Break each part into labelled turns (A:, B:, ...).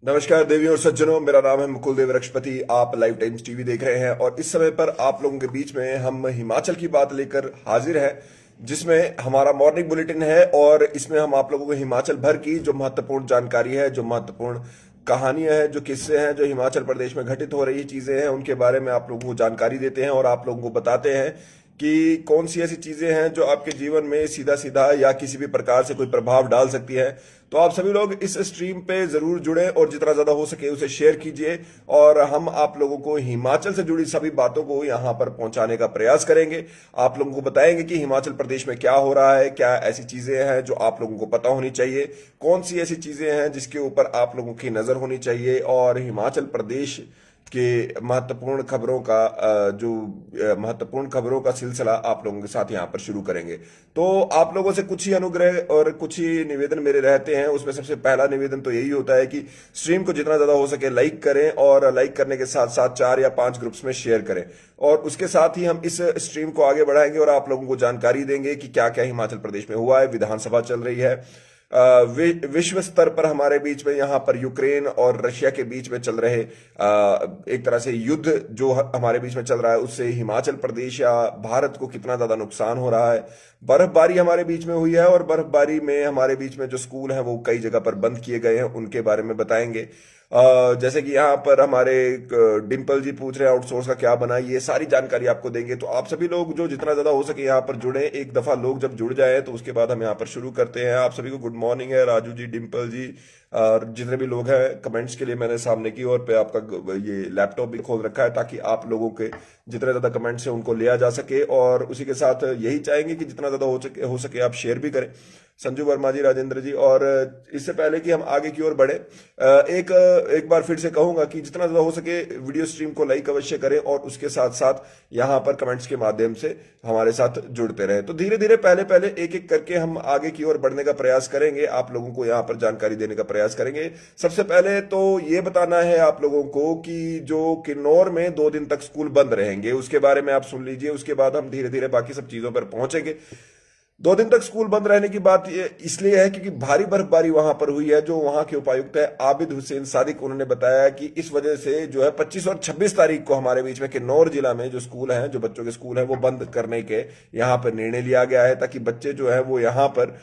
A: नमस्कार देवियों और सज्जनों, मेरा नाम है मुकुल देव रक्षपति। आप लाइव टाइम्स टीवी देख रहे हैं और इस समय पर आप लोगों के बीच में हम हिमाचल की बात लेकर हाजिर हैं, जिसमें हमारा मॉर्निंग बुलेटिन है और इसमें हम आप लोगों को हिमाचल भर की जो महत्वपूर्ण जानकारी है, जो महत्वपूर्ण कहानियां हैं, जो किस्से हैं, जो हिमाचल प्रदेश में घटित हो रही चीजें हैं, उनके बारे में आप लोगों को जानकारी देते हैं और आप लोगों को बताते हैं कि कौन सी ऐसी चीजें हैं जो आपके जीवन में सीधा सीधा या किसी भी प्रकार से कोई प्रभाव डाल सकती है। तो आप सभी लोग इस स्ट्रीम पे जरूर जुड़ें और जितना ज्यादा हो सके उसे शेयर कीजिए और हम आप लोगों को हिमाचल से जुड़ी सभी बातों को यहां पर पहुंचाने का प्रयास करेंगे। आप लोगों को बताएंगे कि हिमाचल प्रदेश में क्या हो रहा है, क्या ऐसी चीजें हैं जो आप लोगों को पता होनी चाहिए, कौन सी ऐसी चीजें हैं जिसके ऊपर आप लोगों की नजर होनी चाहिए और हिमाचल प्रदेश के महत्वपूर्ण खबरों का महत्वपूर्ण खबरों का सिलसिला आप लोगों के साथ यहां पर शुरू करेंगे। तो आप लोगों से कुछ ही अनुग्रह और कुछ ही निवेदन मेरे रहते हैं। उसमें सबसे पहला निवेदन तो यही होता है कि स्ट्रीम को जितना ज्यादा हो सके लाइक करें और लाइक करने के साथ साथ 4 या 5 ग्रुप्स में शेयर करें और उसके साथ ही हम इस स्ट्रीम को आगे बढ़ाएंगे और आप लोगों को जानकारी देंगे कि क्या क्या हिमाचल प्रदेश में हुआ है। विधानसभा चल रही है, विश्व स्तर पर हमारे बीच में यहां पर यूक्रेन और रशिया के बीच में चल रहे एक तरह से युद्ध जो हमारे बीच में चल रहा है, उससे हिमाचल प्रदेश या भारत को कितना ज्यादा नुकसान हो रहा है। बर्फबारी हमारे बीच में हुई है और बर्फबारी में हमारे बीच में जो स्कूल हैं वो कई जगह पर बंद किए गए हैं, उनके बारे में बताएंगे। जैसे कि यहाँ पर हमारे डिम्पल जी पूछ रहे हैं आउटसोर्स का क्या बना, ये सारी जानकारी आपको देंगे। तो आप सभी लोग जो जितना ज्यादा हो सके यहाँ पर जुड़े। एक दफा लोग जब जुड़ जाए तो उसके बाद हम यहाँ पर शुरू करते हैं। आप सभी को गुड मॉर्निंग है, राजू जी, डिम्पल जी और जितने भी लोग हैं। कमेंट्स के लिए मैंने सामने की ओर पे आपका ये लैपटॉप भी खोल रखा है ताकि आप लोगों के जितने ज्यादा कमेंट्स हैं उनको लिया जा सके और उसी के साथ यही चाहेंगे कि जितना ज्यादा हो सके आप शेयर भी करें। संजू वर्मा जी, राजेंद्र जी। और इससे पहले कि हम आगे की ओर बढ़े, एक बार फिर से कहूंगा कि जितना ज्यादा हो सके वीडियो स्ट्रीम को लाइक अवश्य करें और उसके साथ साथ यहां पर कमेंट्स के माध्यम से हमारे साथ जुड़ते रहें। तो धीरे धीरे पहले पहले एक एक करके हम आगे की ओर बढ़ने का प्रयास करेंगे, आप लोगों को यहां पर जानकारी देने का प्रयास करेंगे। सबसे पहले तो ये बताना है आप लोगों को कि जो किन्नौर में 2 दिन तक स्कूल बंद रहेंगे उसके बारे में आप सुन लीजिए, उसके बाद हम धीरे धीरे बाकी सब चीजों पर पहुंचेंगे। 2 दिन तक स्कूल बंद रहने की बात इसलिए है क्योंकि भारी बर्फबारी वहां पर हुई है। जो वहां के उपायुक्त है आबिद हुसैन सादिक, उन्होंने बताया कि इस वजह से जो है 25 और 26 तारीख को हमारे बीच में किन्नौर जिला में जो स्कूल हैं, जो बच्चों के स्कूल हैं, वो बंद करने के यहाँ पर निर्णय लिया गया है ताकि बच्चे जो है वो यहाँ पर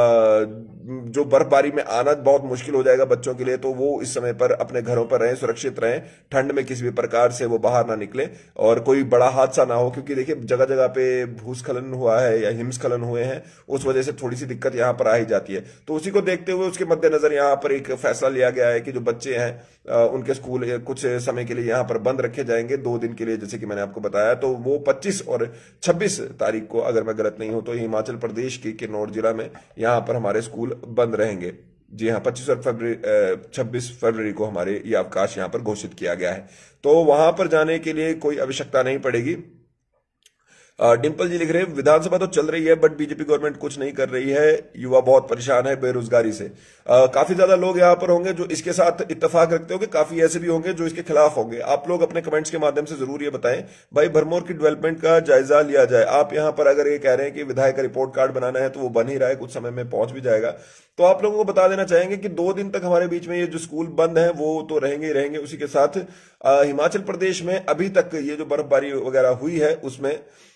A: जो बर्फबारी में आना बहुत मुश्किल हो जाएगा बच्चों के लिए, तो वो इस समय पर अपने घरों पर रहें, सुरक्षित रहें, ठंड में किसी भी प्रकार से वो बाहर ना निकले और कोई बड़ा हादसा ना हो। क्योंकि देखिए जगह जगह पे भूस्खलन हुआ है या हिमस्खलन हुए हैं, उस वजह से थोड़ी सी दिक्कत यहाँ पर आ ही जाती है। तो उसी को देखते हुए उसके मद्देनजर यहाँ पर एक फैसला लिया गया है कि जो बच्चे हैं उनके स्कूल कुछ समय के लिए यहाँ पर बंद रखे जाएंगे 2 दिन के लिए, जैसे कि मैंने आपको बताया। तो वो 25 और 26 तारीख को, अगर मैं गलत नहीं हूं तो, हिमाचल प्रदेश के किन्नौर जिला में यहाँ पर हमारे स्कूल बंद रहेंगे। जी हाँ, 25 और 26 फरवरी को हमारे ये अवकाश यहाँ पर घोषित किया गया है। तो वहां पर जाने के लिए कोई आवश्यकता नहीं पड़ेगी। डिम्पल जी लिख रहे हैं विधानसभा तो चल रही है बट बीजेपी गवर्नमेंट कुछ नहीं कर रही है, युवा बहुत परेशान है बेरोजगारी से। काफी ज्यादा लोग यहाँ पर होंगे जो इसके साथ इत्तेफाक रखते होंगे, काफी ऐसे भी होंगे जो इसके खिलाफ होंगे। आप लोग अपने कमेंट्स के माध्यम से जरूर ये बताएं भाई भरमौर की डेवलपमेंट का जायजा लिया जाए। आप यहाँ पर अगर ये कह रहे हैं कि विधायक का रिपोर्ट कार्ड बनाना है तो वो बन ही रहा है, कुछ समय में पहुंच भी जाएगा। तो आप लोगों को बता देना चाहेंगे कि 2 दिन तक हमारे बीच में ये जो स्कूल बंद है वो तो रहेंगे ही रहेंगे। उसी के साथ हिमाचल प्रदेश में अभी तक ये जो बर्फबारी वगैरह हुई है उसमें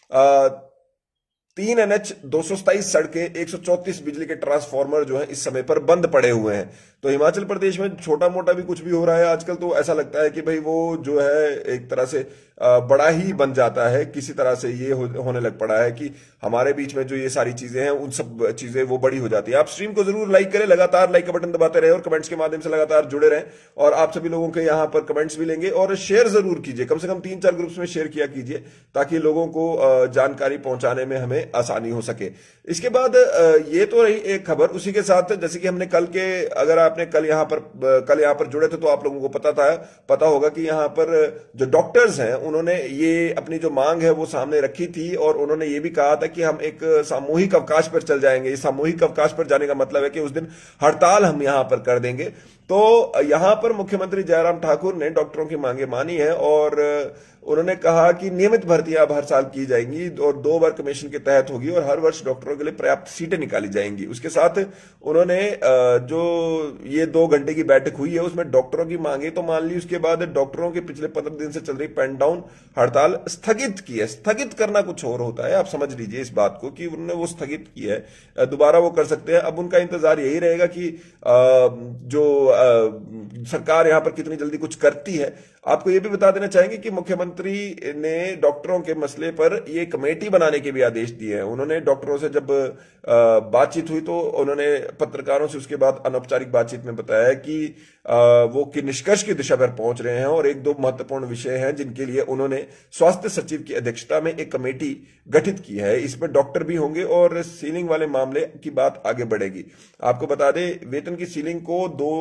A: 3 NH 227 सड़कें, 134 बिजली के ट्रांसफार्मर जो है इस समय पर बंद पड़े हुए हैं। तो हिमाचल प्रदेश में छोटा मोटा भी कुछ भी हो रहा है आजकल, तो ऐसा लगता है कि भाई वो जो है एक तरह से बड़ा ही बन जाता है। किसी तरह से ये होने लग पड़ा है कि हमारे बीच में जो ये सारी चीजें हैं उन सब चीजें वो बड़ी हो जाती है। आप स्ट्रीम को जरूर लाइक करें, लगातार लाइक का बटन दबाते रहे और कमेंट्स के माध्यम से लगातार जुड़े रहें और आप सभी लोगों के यहाँ पर कमेंट्स भी लेंगे और शेयर जरूर कीजिए, कम से कम 3-4 ग्रुप्स में शेयर किया कीजिए ताकि लोगों को जानकारी पहुंचाने में हमें आसानी हो सके। इसके बाद ये तो रही एक खबर, उसी के साथ जैसे कि हमने कल के, अगर आपने कल यहाँ पर जुड़े थे तो आप लोगों को पता होगा कि यहाँ पर जो डॉक्टर्स हैं उन्होंने ये अपनी जो मांग है वो सामने रखी थी और उन्होंने ये भी कहा था कि हम एक सामूहिक अवकाश पर चल जाएंगे। इस सामूहिक अवकाश पर जाने का मतलब है कि उस दिन हड़ताल हम यहाँ पर कर देंगे तो यहां पर मुख्यमंत्री जयराम ठाकुर ने डॉक्टरों की मांगे मानी है और उन्होंने कहा कि नियमित भर्तियां अब हर साल की जाएंगी और 2 बार कमीशन के तहत होगी और हर वर्ष डॉक्टरों के लिए पर्याप्त सीटें निकाली जाएंगी। उसके साथ उन्होंने जो ये 2 घंटे की बैठक हुई है उसमें डॉक्टरों की मांगे तो मान ली, उसके बाद डॉक्टरों के पिछले 15 दिन से चल रही पेन डाउन हड़ताल स्थगित की है। स्थगित करना कुछ और होता है, आप समझ लीजिए इस बात को कि उन्होंने वो स्थगित की है, दोबारा वो कर सकते हैं। अब उनका इंतजार यही रहेगा कि जो सरकार यहां पर कितनी जल्दी कुछ करती है। आपको ये भी बता देना चाहेंगे कि मुख्यमंत्री ने डॉक्टरों के मसले पर ये कमेटी बनाने के भी आदेश दिए हैं। उन्होंने डॉक्टरों से जब बातचीत हुई तो उन्होंने पत्रकारों से उसके बाद अनौपचारिक बातचीत में बताया कि वो कि निष्कर्ष की दिशा पर पहुंच रहे हैं और 1-2 महत्वपूर्ण विषय हैं जिनके लिए उन्होंने स्वास्थ्य सचिव की अध्यक्षता में एक कमेटी गठित की है। इसमें डॉक्टर भी होंगे और सीलिंग वाले मामले की बात आगे बढ़ेगी। आपको बता दें वेतन की सीलिंग को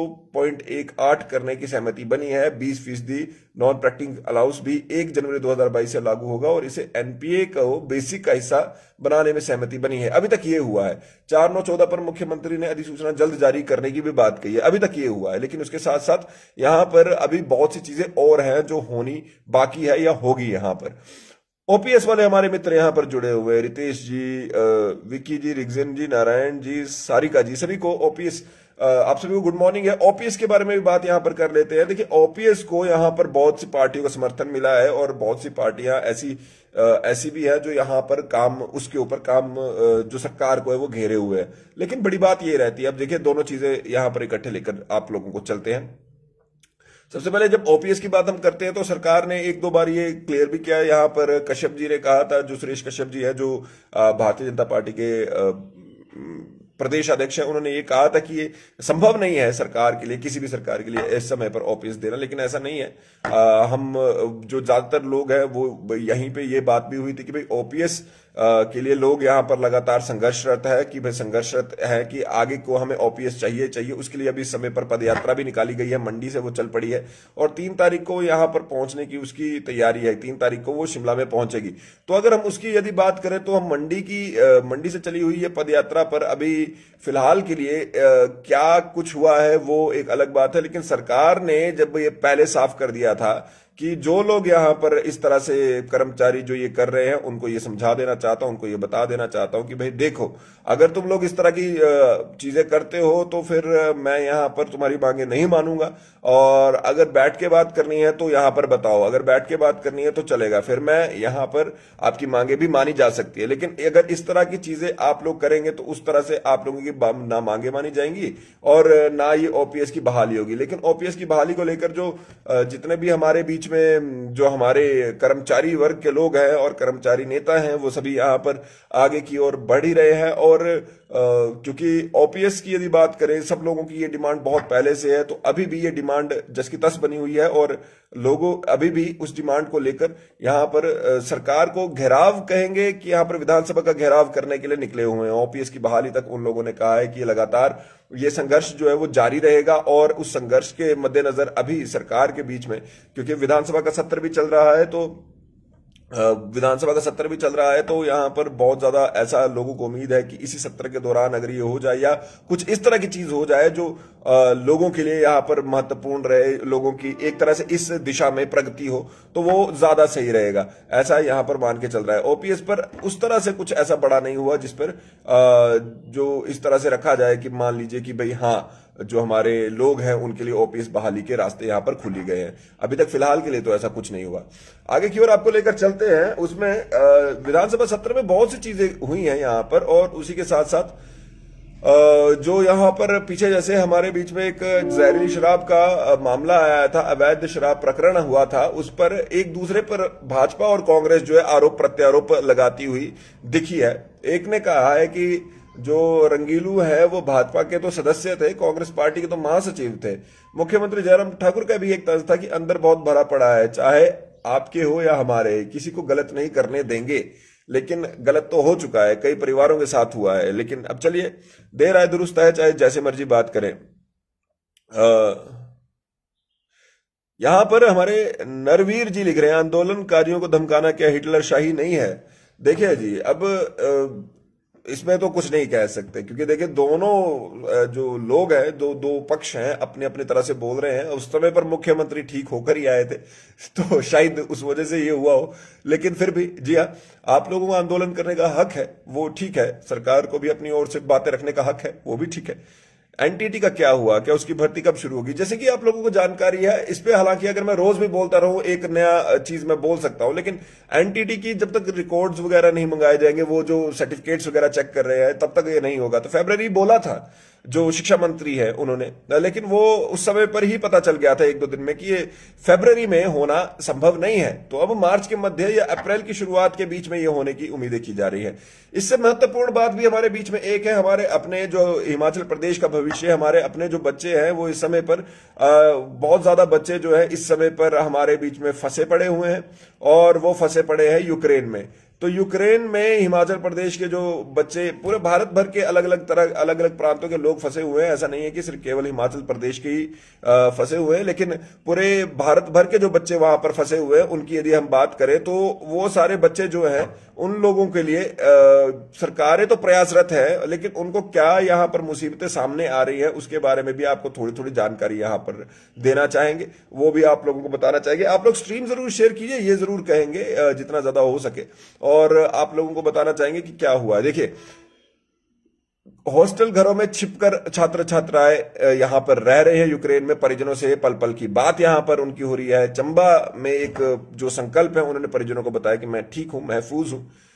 A: 2.18 करने की सहमति बनी है। 20% नॉन प्रैक्टिकल अलाउंस भी 1 जनवरी 2022 से लागू होगा और इसे एनपीए को बेसिक का हिस्सा बनाने में सहमति बनी है। अभी तक ये हुआ है। 4/9/14 पर मुख्यमंत्री ने अधिसूचना जल्द जारी करने की भी बात कही है। अभी तक ये हुआ है, लेकिन उसके साथ साथ यहां पर अभी बहुत सी चीजें और हैं जो होनी बाकी है या होगी। यहां पर ओपीएस वाले हमारे मित्र यहां पर जुड़े हुए, रितेश जी, विक्की जी, रिग्जिन जी, नारायण जी, सारिका जी, सभी को ओपीएस, आप सभी को गुड मॉर्निंग है। ओपीएस के बारे में भी बात यहां पर कर लेते हैं। देखिए ओपीएस को यहां पर बहुत सी पार्टियों का समर्थन मिला है और बहुत सी पार्टियां ऐसी भी है जो यहां पर काम उसके ऊपर काम जो सरकार को है वो घेरे हुए है। लेकिन बड़ी बात ये रहती है, अब देखिए दोनों चीजें यहां पर इकट्ठे लेकर आप लोगों को चलते हैं। सबसे पहले जब ओपीएस की बात हम करते हैं तो सरकार ने 1-2 बार ये क्लियर भी किया। यहां पर कश्यप जी ने कहा था, जो सुरेश कश्यप जी है जो भारतीय जनता पार्टी के प्रदेश अध्यक्ष है, उन्होंने ये कहा था कि ये संभव नहीं है सरकार के लिए, किसी भी सरकार के लिए इस समय पर ओपीएस देना। लेकिन ऐसा नहीं है। हम जो ज्यादातर लोग हैं वो यहीं पे ये बात भी हुई थी कि भाई ओपीएस के लिए लोग यहां पर लगातार संघर्षरत है कि भाई संघर्षरत है कि आगे को हमें ओपीएस चाहिए। उसके लिए अभी समय पर पदयात्रा भी निकाली गई है, मंडी से वो चल पड़ी है और 3 तारीख को यहां पर पहुंचने की उसकी तैयारी है। 3 तारीख को वो शिमला में पहुंचेगी। तो अगर हम उसकी यदि बात करें तो हम मंडी से चली हुई है पदयात्रा पर अभी फिलहाल के लिए क्या कुछ हुआ है वो एक अलग बात है। लेकिन सरकार ने जब ये पहले साफ कर दिया था कि जो लोग यहां पर इस तरह से कर्मचारी जो ये कर रहे हैं उनको ये समझा देना चाहता हूं, उनको ये बता देना चाहता हूं कि भाई देखो, अगर तुम लोग इस तरह की चीजें करते हो तो फिर मैं यहां पर तुम्हारी मांगे नहीं मानूंगा और अगर बैठ के बात करनी है तो यहां पर बताओ, अगर बैठ के बात करनी है तो चलेगा, फिर मैं यहां पर आपकी मांगे भी मानी जा सकती है। लेकिन अगर इस तरह की चीजें आप लोग करेंगे तो उस तरह से आप लोगों की ना मांगे मानी जाएंगी और ना ये ओपीएस की बहाली होगी। लेकिन ओपीएस की बहाली को लेकर जो जितने भी हमारे बीच में जो हमारे कर्मचारी वर्ग के लोग हैं और कर्मचारी नेता हैं वो सभी यहां पर आगे की ओर बढ़ ही रहे हैं। और क्योंकि ओपीएस की यदि बात करें, सब लोगों की ये डिमांड बहुत पहले से है, तो अभी भी ये डिमांड जस की तस बनी हुई है और लोगों अभी भी उस डिमांड को लेकर यहां पर सरकार को घेराव कहेंगे कि यहां पर विधानसभा का घेराव करने के लिए निकले हुए हैं। ओपीएस की बहाली तक उन लोगों ने कहा है कि लगातार ये संघर्ष जो है वो जारी रहेगा और उस संघर्ष के मद्देनजर अभी सरकार के बीच में, क्योंकि विधानसभा का सत्र भी चल रहा है तो यहां पर बहुत ज्यादा ऐसा लोगों को उम्मीद है कि इसी सत्र के दौरान अगर ये हो जाए या कुछ इस तरह की चीज हो जाए जो लोगों के लिए यहां पर महत्वपूर्ण रहे, लोगों की एक तरह से इस दिशा में प्रगति हो, तो वो ज्यादा सही रहेगा, ऐसा यहां पर मान के चल रहा है। ओपीएस पर उस तरह से कुछ ऐसा बड़ा नहीं हुआ जिस पर जो इस तरह से रखा जाए कि मान लीजिए कि भाई हाँ जो हमारे लोग हैं उनके लिए ओपीएस बहाली के रास्ते यहां पर खुली गए हैं। अभी तक फिलहाल के लिए तो ऐसा कुछ नहीं हुआ। आगे की ओर आपको लेकर चलते हैं। उसमें विधानसभा सत्र में बहुत सी चीजें हुई हैं यहां पर और उसी के साथ साथ जो यहां पर पीछे जैसे हमारे बीच में एक जहरीली शराब का मामला आया था, अवैध शराब प्रकरण हुआ था, उस पर एक दूसरे पर भाजपा और कांग्रेस जो है आरोप प्रत्यारोप लगाती हुई दिखी है। एक ने कहा है कि जो रंगीलू है वो भाजपा के तो सदस्य थे, कांग्रेस पार्टी के तो महासचिव थे। मुख्यमंत्री जयराम ठाकुर का भी एक तर्ज था कि अंदर बहुत भरा पड़ा है, चाहे आपके हो या हमारे, किसी को गलत नहीं करने देंगे। लेकिन गलत तो हो चुका है, कई परिवारों के साथ हुआ है, लेकिन अब चलिए देर आए दुरुस्त है, चाहे जैसे मर्जी बात करें। यहां पर हमारे नरवीर जी लिख रहे हैं, आंदोलनकारियों को धमकाना क्या हिटलर शाही नहीं है। देखिए जी, अब इसमें तो कुछ नहीं कह सकते, क्योंकि देखिए दोनों जो लोग हैं, दो दो पक्ष हैं, अपने अपने तरह से बोल रहे हैं। उस समय पर मुख्यमंत्री ठीक होकर ही आए थे, तो शायद उस वजह से ये हुआ हो। लेकिन फिर भी जी हाँ, आप लोगों को आंदोलन करने का हक है, वो ठीक है। सरकार को भी अपनी ओर से बातें रखने का हक है, वो भी ठीक है। एनटीटी का क्या हुआ, क्या उसकी भर्ती कब शुरू होगी, जैसे कि आप लोगों को जानकारी है इस पे। हालांकि अगर मैं रोज भी बोलता रहूं एक नया चीज मैं बोल सकता हूं, लेकिन एनटीटी की जब तक रिकॉर्ड्स वगैरह नहीं मंगाए जाएंगे, वो जो सर्टिफिकेट्स वगैरह चेक कर रहे हैं, तब तक ये नहीं होगा। तो फरवरी बोला था जो शिक्षा मंत्री है उन्होंने, लेकिन वो उस समय पर ही पता चल गया था एक दो दिन में कि ये फरवरी में होना संभव नहीं है। तो अब मार्च के मध्य या अप्रैल की शुरुआत के बीच में ये होने की उम्मीदें की जा रही है। इससे महत्वपूर्ण बात भी हमारे बीच में एक है, हमारे अपने जो हिमाचल प्रदेश का भविष्य, हमारे अपने जो बच्चे हैं वो इस समय पर बहुत ज्यादा बच्चे जो है इस समय पर हमारे बीच में फंसे पड़े हुए हैं, और वो फंसे पड़े हैं यूक्रेन में। तो यूक्रेन में हिमाचल प्रदेश के जो बच्चे, पूरे भारत भर के अलग अलग प्रांतों के लोग फंसे हुए हैं। ऐसा नहीं है कि सिर्फ केवल हिमाचल प्रदेश के ही फंसे हुए हैं, लेकिन पूरे भारत भर के जो बच्चे वहां पर फंसे हुए हैं उनकी यदि हम बात करें तो वो सारे बच्चे जो हैं उन लोगों के लिए सरकारें तो प्रयासरत है, लेकिन उनको क्या यहाँ पर मुसीबतें सामने आ रही है उसके बारे में भी आपको थोड़ी थोड़ी जानकारी यहाँ पर देना चाहेंगे, वो भी आप लोगों को बताना चाहेंगे। आप लोग स्ट्रीम जरूर शेयर कीजिए, ये जरूर कहेंगे जितना ज्यादा हो सके, और आप लोगों को बताना चाहेंगे कि क्या हुआ। देखिए, हॉस्टल घरों में छिपकर छात्र छात्राएं यहां पर रह रहे हैं यूक्रेन में, परिजनों से पल पल की बात यहां पर उनकी हो रही है। चंबा में एक जो संकल्प है, उन्होंने परिजनों को बताया कि मैं ठीक हूं, महफूज हूं।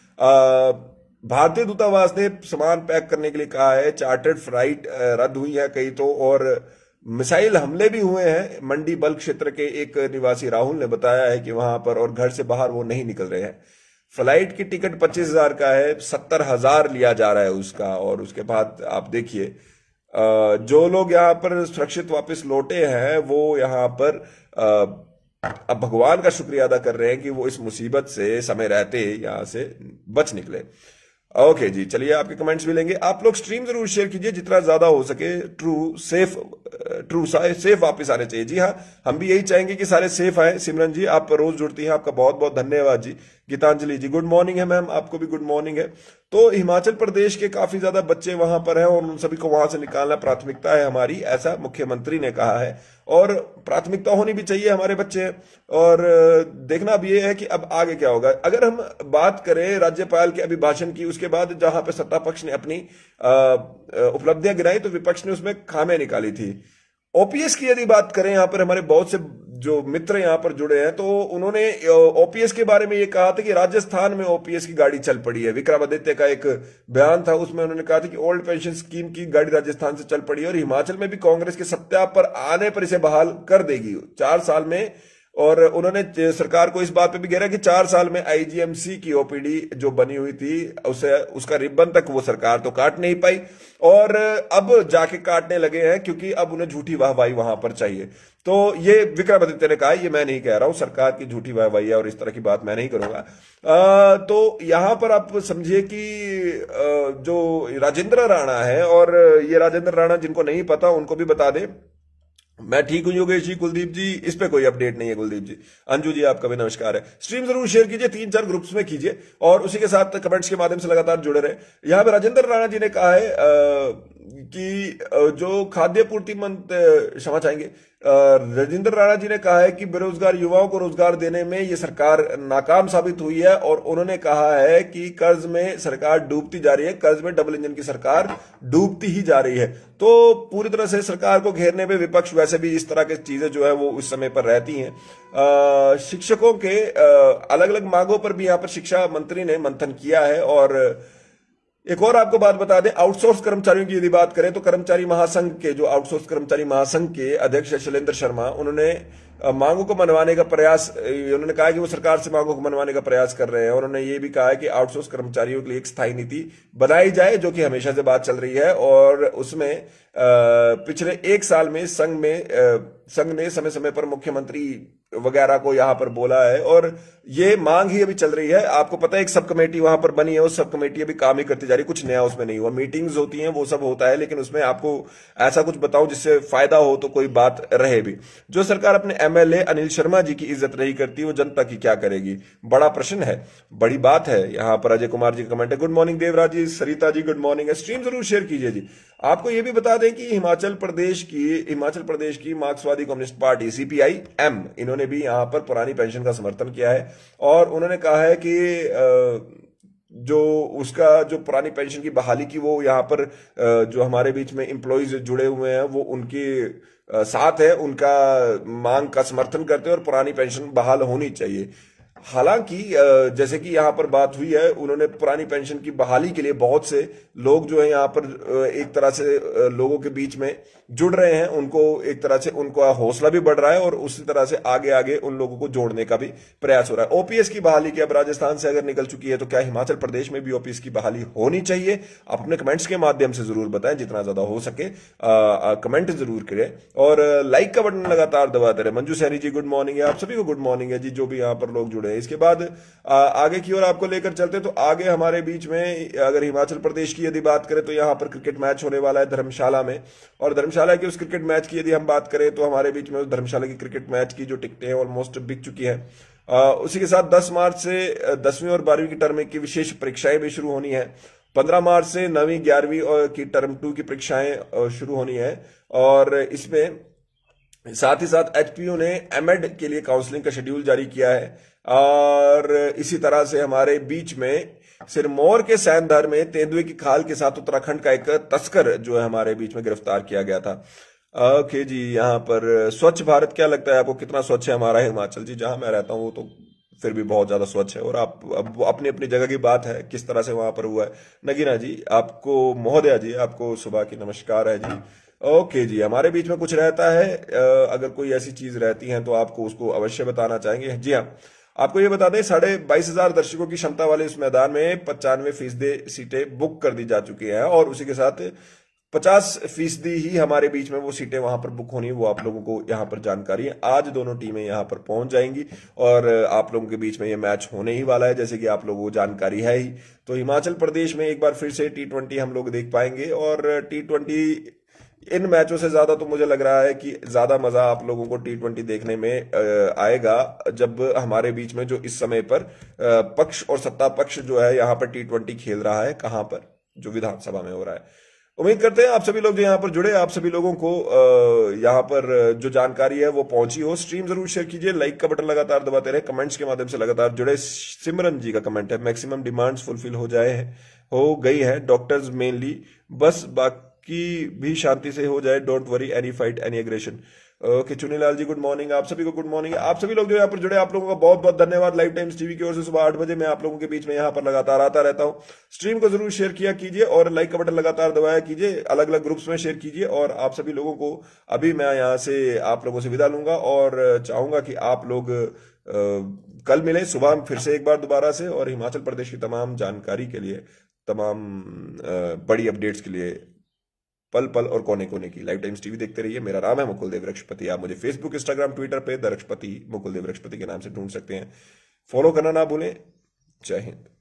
A: भारतीय दूतावास ने सामान पैक करने के लिए कहा है, चार्टर्ड फ्लाइट रद्द हुई है कई तो, और मिसाइल हमले भी हुए हैं। मंडी बल्क क्षेत्र के एक निवासी राहुल ने बताया है कि वहां पर, और घर से बाहर वो नहीं निकल रहे हैं। फ्लाइट की टिकट 25,000 का है, 70,000 लिया जा रहा है उसका। और उसके बाद आप देखिए जो लोग यहाँ पर सुरक्षित वापस लौटे हैं वो यहाँ पर अब भगवान का शुक्रिया अदा कर रहे हैं कि वो इस मुसीबत से समय रहते यहाँ से बच निकले। ओके जी, चलिए आपके कमेंट्स भी लेंगे। आप लोग स्ट्रीम जरूर शेयर कीजिए जितना ज्यादा हो सके। ट्रू सेफ वापस आने चाहिए। जी हाँ, हम भी यही चाहेंगे कि सारे सेफ आए। सिमरन जी, आप रोज जुड़ती हैं, आपका बहुत बहुत धन्यवाद जी। गीतांजलि जी, गुड मॉर्निंग है मैम, आपको भी गुड मॉर्निंग है। तो हिमाचल प्रदेश के काफी ज्यादा बच्चे वहां पर हैं और उन सभी को वहां से निकालना प्राथमिकता है हमारी, ऐसा मुख्यमंत्री ने कहा है। और प्राथमिकता होनी भी चाहिए, हमारे बच्चे हैं। और देखना अब ये है कि अब आगे क्या होगा। अगर हम बात करें राज्यपाल के अभिभाषण की, उसके बाद जहां पे सत्ता पक्ष ने अपनी उपलब्धियां गिनाई तो विपक्ष ने उसमें खामियां निकाली थी। ओपीएस की यदि बात करें, यहां पर हमारे बहुत से जो मित्र यहां पर जुड़े हैं, तो उन्होंने ओपीएस के बारे में ये कहा था कि राजस्थान में ओपीएस की गाड़ी चल पड़ी है। विक्रमादित्य का एक बयान था, उसमें उन्होंने कहा था कि ओल्ड पेंशन स्कीम की गाड़ी राजस्थान से चल पड़ी है और हिमाचल में भी कांग्रेस के सत्ता पर आने पर इसे बहाल कर देगी 4 साल में। और उन्होंने सरकार को इस बात पे भी घेरा कि 4 साल में आईजीएमसी की ओपीडी जो बनी हुई थी उसका रिबन तक वो सरकार तो काट नहीं पाई, और अब जाके काटने लगे हैं क्योंकि अब उन्हें झूठी वाहवाही वहां पर चाहिए। तो ये विक्रमादित्य ने कहा, ये मैं नहीं कह रहा हूं, सरकार की झूठी वाहवाही है और इस तरह की बात मैं नहीं करूंगा। तो यहां पर आप समझिए कि जो राजेंद्र राणा है, और ये राजेंद्र राणा जिनको नहीं पता उनको भी बता दे, मैं ठीक हूं योगेश जी। कुलदीप जी, इस पे कोई अपडेट नहीं है कुलदीप जी। अंजू जी, आपका भी नमस्कार है। स्ट्रीम जरूर शेयर कीजिए, 3-4 ग्रुप्स में कीजिए, और उसी के साथ कमेंट्स के माध्यम से लगातार जुड़े रहे। यहां पे राजेंद्र राणा जी ने कहा है कि जो खाद्य पूर्ति मंत्री, क्षमा चाहेंगे, राजेंद्र राणा जी ने कहा है कि बेरोजगार युवाओं को रोजगार देने में ये सरकार नाकाम साबित हुई है, और उन्होंने कहा है कि कर्ज में सरकार डूबती जा रही है, कर्ज में डबल इंजन की सरकार डूबती ही जा रही है। तो पूरी तरह से सरकार को घेरने में विपक्ष वैसे भी इस तरह की चीजें जो है वो उस समय पर रहती हैं। शिक्षकों के अलग अलग मांगों पर भी यहाँ पर शिक्षा मंत्री ने मंथन किया है। और एक और आपको बात बता दें, आउटसोर्स कर्मचारियों की यदि बात करें तो कर्मचारी महासंघ के, जो आउटसोर्स कर्मचारी महासंघ के अध्यक्ष शैलेंद्र शर्मा, उन्होंने मांगों को मनवाने का प्रयास, उन्होंने कहा कि वो सरकार से मांगों को मनवाने का प्रयास कर रहे हैं। और उन्होंने ये भी कहा है कि आउटसोर्स कर्मचारियों के लिए एक स्थायी नीति बनाई जाए, जो कि हमेशा से बात चल रही है। और उसमें पिछले 1 साल में संघ ने समय समय पर मुख्यमंत्री वगैरह को यहाँ पर बोला है, और ये मांग ही अभी चल रही है। आपको पता है एक सब कमेटी वहां पर बनी है, उस सब कमेटी अभी काम ही करती जा रही है, कुछ नया उसमें नहीं हुआ। मीटिंग्स होती हैं, वो सब होता है, लेकिन उसमें आपको ऐसा कुछ बताऊं जिससे फायदा हो तो कोई बात रहे भी। जो सरकार अपने एमएलए अनिल शर्मा जी की इज्जत नहीं करती, वो जनता की क्या करेगी? बड़ा प्रश्न है, बड़ी बात है। यहाँ पर अजय कुमार जी का कमेंट है, good morning Devraj ji, Sarita ji good morning है, स्ट्रीम जरूर शेयर कीजिए जी। आपको ये भी बता दें कि हिमाचल प्रदेश की मार्क्सवादी कम्युनिस्ट पार्टी सीपीआई एम, इन्होंने भी यहां पर पुरानी पेंशन का समर्थन किया है, और उन्होंने कहा है कि जो उसका जो पुरानी पेंशन की बहाली की, वो यहाँ पर जो हमारे बीच में एम्प्लॉइज जुड़े हुए हैं वो उनके साथ है, उनका मांग का समर्थन करते हैं और पुरानी पेंशन बहाल होनी चाहिए। हालांकि जैसे कि यहाँ पर बात हुई है, उन्होंने पुरानी पेंशन की बहाली के लिए बहुत से लोग जो है यहाँ पर एक तरह से लोगों के बीच में जुड़ रहे हैं, उनको एक तरह से उनका हौसला भी बढ़ रहा है और उसी तरह से आगे आगे उन लोगों को जोड़ने का भी प्रयास हो रहा है। ओपीएस की बहाली की अब राजस्थान से अगर निकल चुकी है, तो क्या हिमाचल प्रदेश में भी ओपीएस की बहाली होनी चाहिए? आप अपने कमेंट्स के माध्यम से जरूर बताएं, जितना ज्यादा हो सके कमेंट जरूर करें, और लाइक का बटन लगातार दबाते रहे। मंजू सैनी जी गुड मॉर्निंग है, आप सभी को गुड मॉर्निंग है जी, जो भी यहाँ पर लोग जुड़े हैं। इसके बाद आगे की ओर आपको लेकर चलते, तो आगे हमारे बीच में अगर हिमाचल प्रदेश की यदि बात करें, तो यहाँ पर क्रिकेट मैच होने वाला है धर्मशाला में, और धर्मशाला के उस क्रिकेट मैच की यदि हम बात करें, तो हमारे बीच में उस धर्मशाला की क्रिकेट मैच की जो टिकटें हैं ऑलमोस्ट बिक चुकी हैं। उसी के साथ 10 मार्च से 10वीं और 12वीं की टर्म की विशेष परीक्षाएं भी शुरू होनी है। 15 मार्च से 9वीं 11वीं की टर्म 2 की परीक्षाएं शुरू होनी है, और इसमें साथ ही साथ एचपीयू ने एमएड के लिए काउंसलिंग का शेड्यूल जारी किया है। और इसी तरह से हमारे बीच में सिरमौर के सैनधर में तेंदुए की खाल के साथ उत्तराखंड का एक तस्कर जो है हमारे बीच में गिरफ्तार किया गया था। ओके जी, यहाँ पर स्वच्छ भारत, क्या लगता है आपको कितना स्वच्छ है हमारा हिमाचल? जी, जहां मैं रहता हूँ वो तो फिर भी बहुत ज्यादा स्वच्छ है, और आप अब अपनी अपनी जगह की बात है किस तरह से वहां पर हुआ है। नगीना जी आपको, महोदया जी आपको सुबह की नमस्कार है जी। ओके जी, हमारे बीच में कुछ रहता है, अगर कोई ऐसी चीज रहती है तो आपको उसको अवश्य बताना चाहेंगे। जी हाँ, आपको ये बता दें 22,500 दर्शकों की क्षमता वाले इस मैदान में 95% सीटें बुक कर दी जा चुकी हैं, और उसी के साथ 50% ही हमारे बीच में वो सीटें वहां पर बुक होनी है, वो आप लोगों को यहाँ पर जानकारी है। आज दोनों टीमें यहाँ पर पहुंच जाएंगी और आप लोगों के बीच में ये मैच होने ही वाला है, जैसे कि आप लोगों को जानकारी है ही। तो हिमाचल प्रदेश में एक बार फिर से T20 हम लोग देख पाएंगे, और T20 इन मैचों से ज्यादा तो मुझे लग रहा है कि ज्यादा मजा आप लोगों को T20 देखने में आएगा, जब हमारे बीच में जो इस समय पर पक्ष और सत्ता पक्ष जो है यहाँ पर T20 खेल रहा है, कहां पर, जो विधानसभा में हो रहा है। उम्मीद करते हैं आप सभी लोग जो यहाँ पर जुड़े, आप सभी लोगों को यहाँ पर जो जानकारी है वो पहुंची हो। स्ट्रीम जरूर शेयर कीजिए, लाइक का बटन लगातार दबाते रहे, कमेंट्स के माध्यम से लगातार जुड़े। सिमरन जी का कमेंट है, मैक्सिमम डिमांड्स फुलफिल हो गई है डॉक्टर्स मेनली, बस बाकी भी शांति से हो जाए, don't worry any fight any aggression. Okay, Chunilal ji good morning, आप सभी को गुड मॉर्निंग। आप सभी लोग जो यहाँ पर जुड़े, आप लोगों का बहुत बहुत धन्यवाद। लाइव टाइम्स टीवी की ओर से सुबह 8 बजे मैं आप लोगों के बीच में यहाँ पर लगातार आता रहता हूँ। स्ट्रीम को जरूर शेयर किया कीजिए और लाइक का बटन लगातार दबाया कीजिए, अलग अलग ग्रुप्स में शेयर कीजिए। और आप सभी लोगों को अभी मैं यहाँ से आप लोगों से विदा लूंगा, और चाहूंगा कि आप लोग कल मिले सुबह फिर से एक बार दोबारा से, और हिमाचल प्रदेश की तमाम जानकारी के लिए, तमाम बड़ी अपडेट्स के लिए, पल पल और कोने कोने की लाइव टाइम्स टीवी देखते रहिए। मेरा नाम है मुकुल देव वृक्षपति। आप मुझे फेसबुक, इंस्टाग्राम, ट्विटर पे द रक्षपति, मुकुल देव वृक्षपति के नाम से ढूंढ सकते हैं। फॉलो करना ना भूलें। जय हिंद।